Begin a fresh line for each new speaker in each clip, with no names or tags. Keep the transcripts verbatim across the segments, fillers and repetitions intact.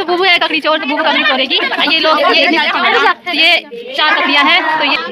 दोस्तों बुबू है ककड़ी चोर, तो बुबू ककड़ी चोरेगी। ये लोग ये ये चार ककड़ियाँ हैं, तो ये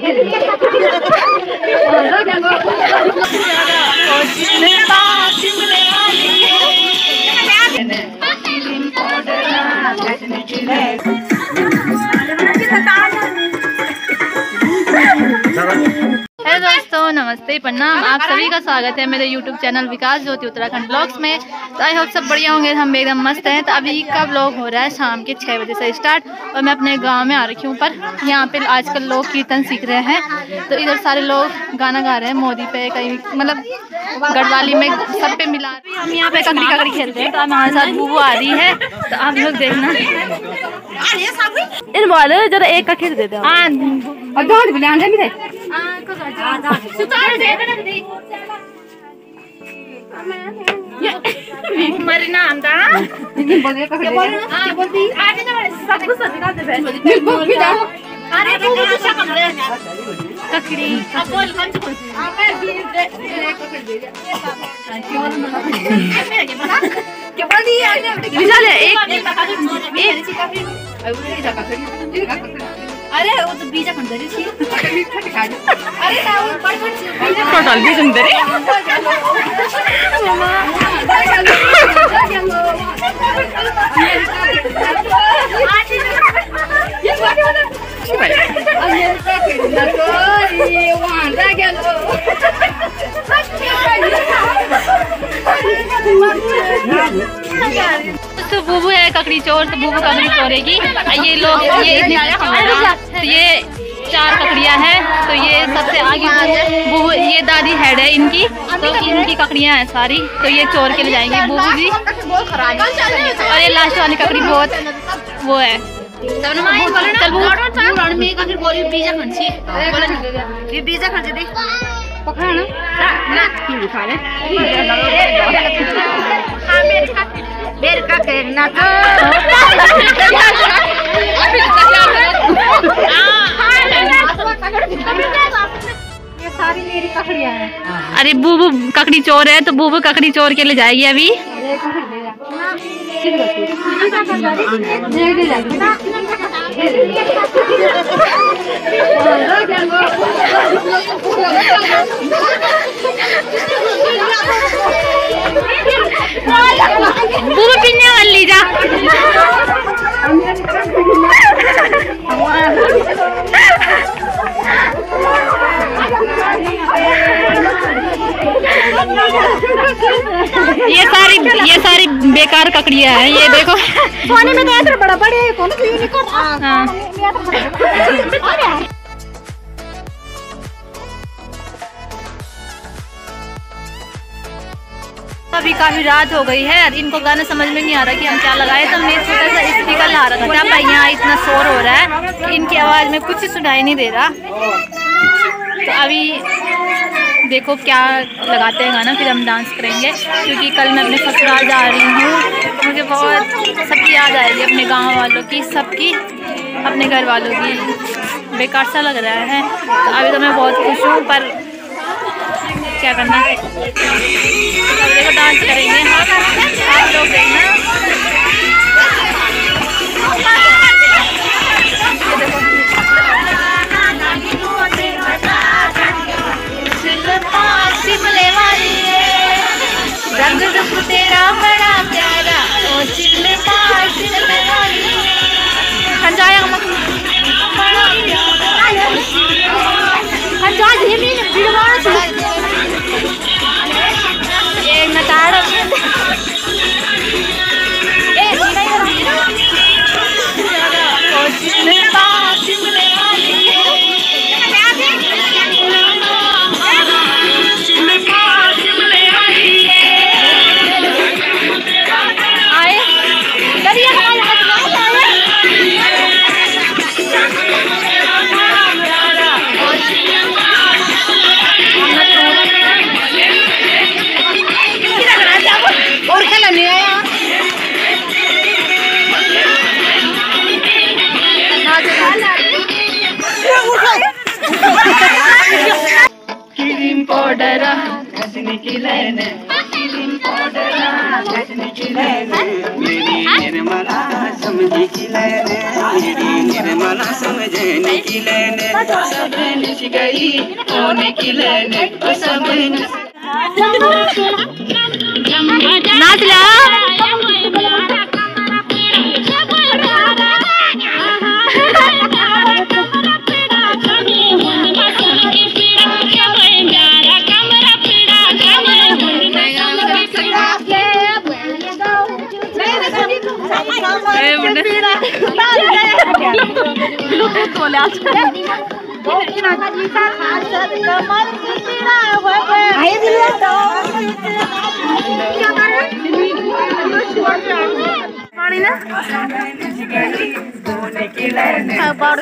हेलो दोस्तों, नमस्ते, प्रणाम। आप सभी का स्वागत है मेरे YouTube channel Vikas Jyoti Uttarakhand blogs में। तो आई होप सब बढ़िया होंगे, हम एकदम मस्त हैं। तो अभी का ब्लॉग हो रहा है शाम के छः बजे से स्टार्ट, और मैं अपने गांव में आ रखी हूँ। पर यहाँ पे आजकल लोग कीर्तन सीख रहे हैं, तो इधर सारे लोग गाना गा रहे हैं। मोदी पे कहीं मतलब गढ़वाली में सब पे मिला। हम यहाँ पे ककड़ी ककड़ी खेलते हैं, तो हमारे साथ बुबू आ रही है, तो आप लोग देखना। इन वाले जरा एक का खेल देते हैं। अरे वो तो बीजा खंड दे छी। अरे ताऊ बड़ बड़ छी टोटल बीज अंदर है मामा। ये बात वाला अरे का खेलना तो ये वहां जा गेलो। तो बुबू है ककड़ी चोर, तो बुबू ककड़ी चोरेगी। ये लोग ये तो ये चार ककड़ियाँ हैं, तो ये सबसे आगे बुबू, ये दादी हेड है इनकी, तो इनकी ककड़ियाँ हैं सारी, तो ये चोर के ले जाएंगी बुबू जी। और ये लास्ट वाली ककड़ी बहुत वो है।
ये सारी मेरी ककड़ियाँ हैं।
अरे बुबू ककड़ी चोर है, तो बुबू ककड़ी चोर के ले जाएगी अभी। बुबू पीने वाली जा। ये सारी ये सारी बेकार ककड़ियाँ हैं, ये देखो।
पानी में तो बड़ा बड़े कौन सी यूनिकॉर्न।
हाँ। अभी काफी रात हो गई है, इनको गाना समझ में नहीं आ रहा कि हम क्या लगाए, तो हमने छोटा सा स्पीकर ला रखा था। भाई यहाँ इतना शोर हो रहा है कि इनकी आवाज़ में कुछ सुनाई नहीं दे रहा। तो अभी देखो क्या लगाते हैं गाना, फिर हम डांस करेंगे। क्योंकि कल मैं अपने ससुराल जा रही हूँ, मुझे बहुत सबकी याद आएगी, अपने गाँव वालों की, सबकी, अपने घर वालों की। बेकार सा लग रहा है। तो अभी तो मैं बहुत खुश हूँ, पर क्या करना है। अब देखो डांस करेंगे, आप लोग देखना। रंग रूप तेरा बड़ा प्यारा, ओ चिल्ले पार चिल्ले वाली। हंजाया मत बड़ा प्यारा, हंजा जमीन बिड़वाना चाहिए। ये नताड़ा ए नहीं ओ चिल्ले पार चिल्ले वाली। पाउडर
निर्मला समझी की लेने, मेरी निर्मला समझने की लेने, सब निच गई होने की लेने, सब
नाच ला। पानी ना
होने की लेने,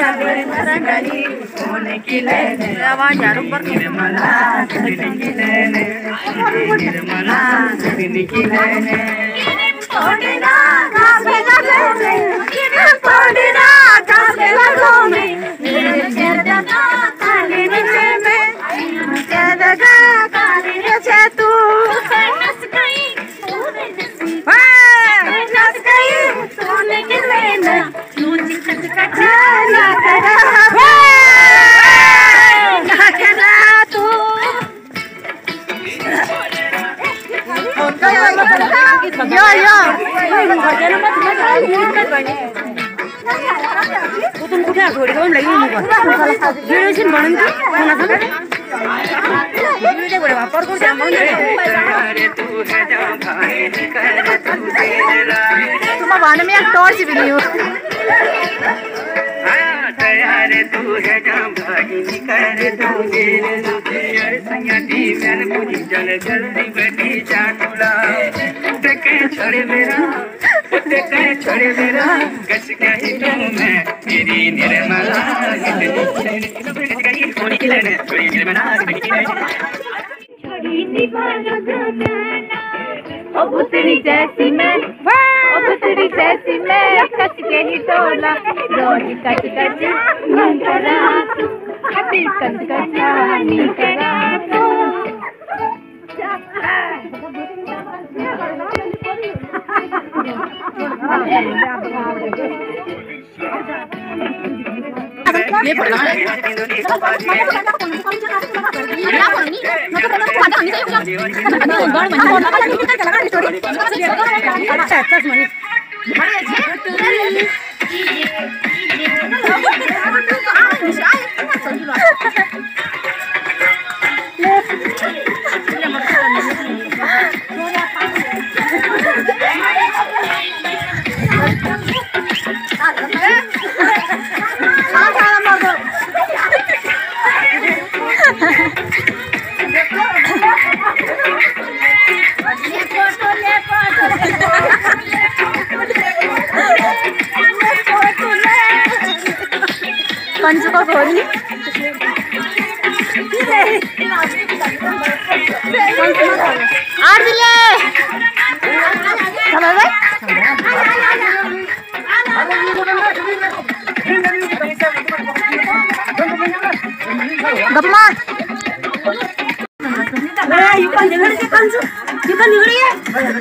होने की लेने,
आवाज यार ऊपर
निर्मला समझने की लेने, निर्मला समझने की लेने।
पौड़ना काफे लगोमे, पौड़ना काफे लगोमे, जदगा काले नीचे में, जदगा काले नीचे तू नस गई, नस गई, तूने किले ना, नूची कच कच ना करा, ना करा तू। यो यो तुम कुछ थोड़ी कम लगी नहीं कर वीडियो सीन बनन त कोना छ वीडियो बडे वापर को जाम
अरे तू है जहाँ भाई निकल तू तेरा,
तुम वाने में एक टॉर्च भी नहीं हो।
अरे तू है जहाँ भाई निकल तू तेरे, यार संगति मैंने मुझे जल जल्दी बैठी चाटुला, देखे छोड़े मेरा, देखे छोड़े मेरा, कस कहीं तू मैं मेरी निर्मला होने की लेने, छोड़ी निर्मला होने की लेने।
ओ बुतरी जैसी मैं, ओ बुतरी जैसी मैं, कच के ही टोला, रोज कच कच नी करा तू, कच कच कच नी करा तू।
ये पढ़ना है
कंचू का खोली आर दिले चलो भाई गप्पा
यू का निगड़ के कंसु यू का निगड़ी है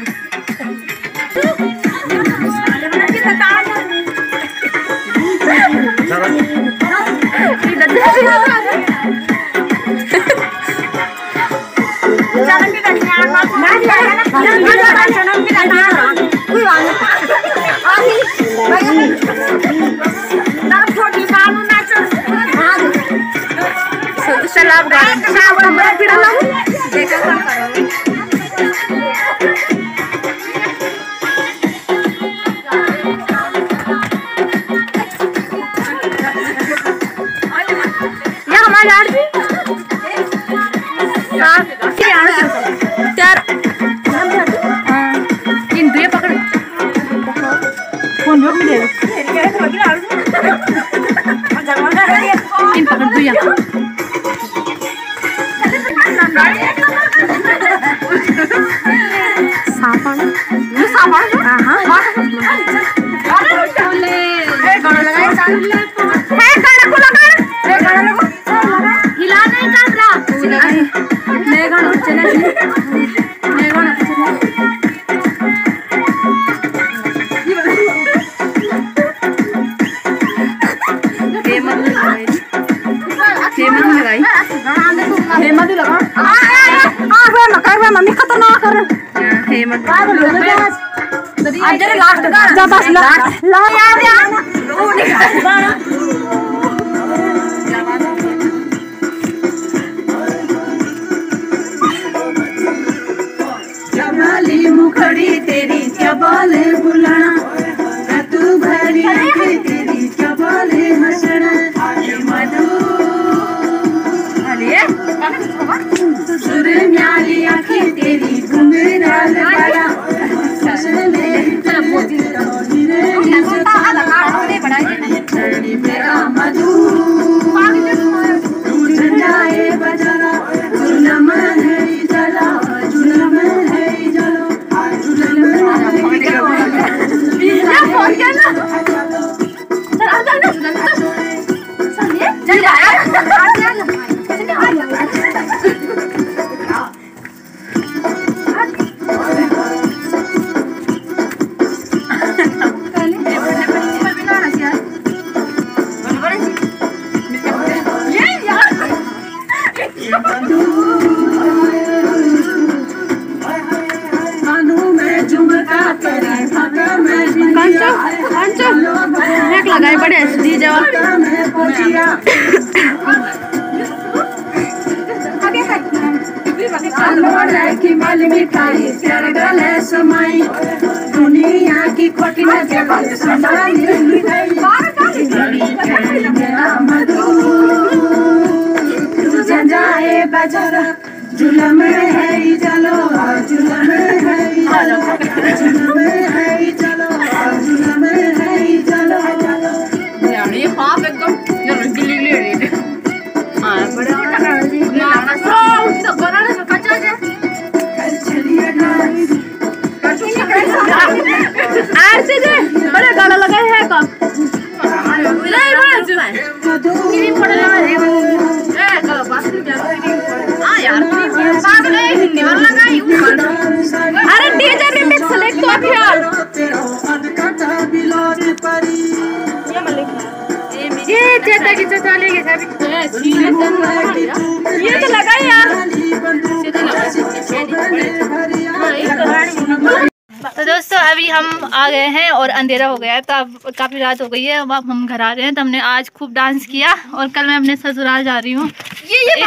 jangan kita nyala nanti ada nanti ada jangan kita nyala kui wangi ani bayi nak छोटी बालू नाच हां तो सलाम कर शाम को मैं फिर लाऊं देखा करो ये हमारा आरती यार इन दुए पकड़ फोन रोक दे इन पकड़ दुया सापन ये सापन हां हां अरे ए गाना लगाए है गाना को लगा ए गाना लगा हिला नहीं कैमरा नहीं गाना चला नहीं गाना चला मम्मी खतरनाक कर
हेमंत
पागल हो गया आज जरा लास्ट का बस लास्ट ला याद है वो निकाल
जमाली मुखड़ी तेरी क्या बोले बुलाना तू भरी आंखें तेरी क्या बोले हंसना मधु सुर म्याली आंखें तेरी घुंघराल बड़ा मेरा मधु तू झंडाए बजाना जुलम है जला जुलम है जलो
लगाए बड़े दी जवाब
की मल मिठाई तेरे गले समाई दुनिया की खोटी न समाई मेरा मधु तू जाए बजरा जुलम है चलो जुलम है चलो जुलम है चलो जुलम है चलो
ये पाप एकदम गिली गिली हो रही है। हाँ बड़ा तो बनाना से कच्चा है ऐसे दे बड़ा गाना लगा है कब नहीं बड़ा जुआ गिरी पड़ लगा है ए कल बात क्या हां यार बात नहीं हिंदी वाला लगाई अरे डीजे रिमिक्स सेलेक्ट तो ख्याल ये चेता की चेता लेके सभी ये तो लगा यार तो दोस्तों अभी हम आ गए हैं और अंधेरा हो गया है तो अब काफ़ी रात हो गई है। अब हम घर आ रहे हैं तो हमने आज खूब डांस किया और कल मैं अपने ससुराल जा रही हूँ। ये ये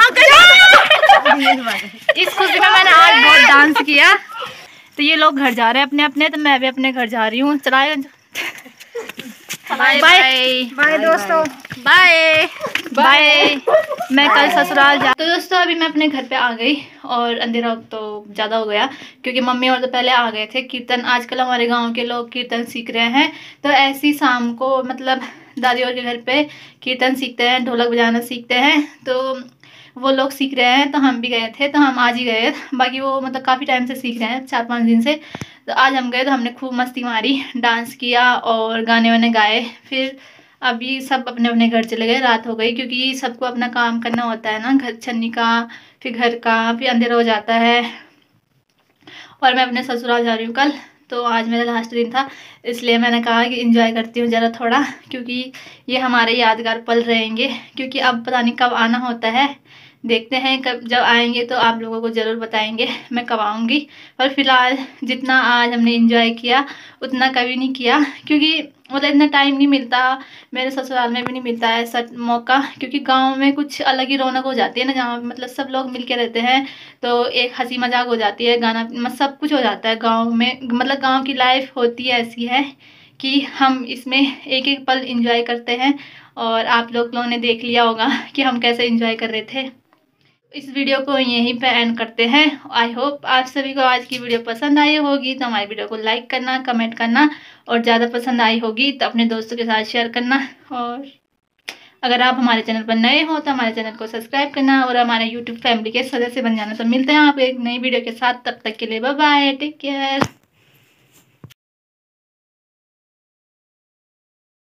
इस खुशी में मैंने आज बहुत डांस किया। तो ये लोग घर जा रहे हैं अपने अपने, तो मैं भी अपने घर जा रही हूँ। चलाए बाय बाय बाय दोस्तों, बाय बाय। मैं कल ससुराल जा। तो दोस्तों अभी मैं अपने घर पे आ गई और अंधेरा तो ज़्यादा हो गया क्योंकि मम्मी और तो पहले आ गए थे। कीर्तन आजकल हमारे गांव के लोग कीर्तन सीख रहे हैं, तो ऐसी शाम को मतलब दादी और के घर पे कीर्तन सीखते हैं, ढोलक बजाना सीखते हैं। तो वो लोग सीख रहे हैं तो हम भी गए थे, तो हम आज ही गए। बाकी वो मतलब काफ़ी टाइम से सीख रहे हैं, चार पाँच दिन से। तो आज हम गए तो हमने खूब मस्ती मारी, डांस किया और गाने वाने गाए। फिर अभी सब अपने अपने घर चले गए, रात हो गई क्योंकि सबको अपना काम करना होता है ना, घर छन्नी का, फिर घर का, फिर अंधेरा हो जाता है। और मैं अपने ससुराल जा रही हूँ कल, तो आज मेरा लास्ट दिन था, इसलिए मैंने कहा कि एंजॉय करती हूँ ज़रा थोड़ा, क्योंकि ये हमारे यादगार पल रहेंगे। क्योंकि अब पता नहीं कब आना होता है, देखते हैं कब जब आएंगे तो आप लोगों को ज़रूर बताएंगे मैं कब आऊँगी। पर फिलहाल जितना आज हमने एंजॉय किया उतना कभी नहीं किया, क्योंकि मतलब इतना टाइम नहीं मिलता, मेरे ससुराल में भी नहीं मिलता है ऐसा मौका। क्योंकि गांव में कुछ अलग ही रौनक हो जाती है ना, जहाँ मतलब सब लोग मिल के रहते हैं तो एक हंसी मजाक हो जाती है, गाना मतलब सब कुछ हो जाता है गाँव में। मतलब गाँव की लाइफ होती है ऐसी है कि हम इसमें एक एक पल इंजॉय करते हैं। और आप लोग लोगों ने देख लिया होगा कि हम कैसे इंजॉय कर रहे थे। इस वीडियो को यहीं पे एंड करते हैं। आई होप आप सभी को आज की वीडियो पसंद आई होगी, तो हमारी वीडियो को लाइक करना, कमेंट करना, और ज़्यादा पसंद आई होगी तो अपने दोस्तों के साथ शेयर करना। और अगर आप हमारे चैनल पर नए हो तो हमारे चैनल को सब्सक्राइब करना और हमारे यूट्यूब फैमिली के सदस्य बन जाना। तो मिलते हैं आप एक नई वीडियो के साथ, तब तक के लिए बाय बाय, टेक केयर।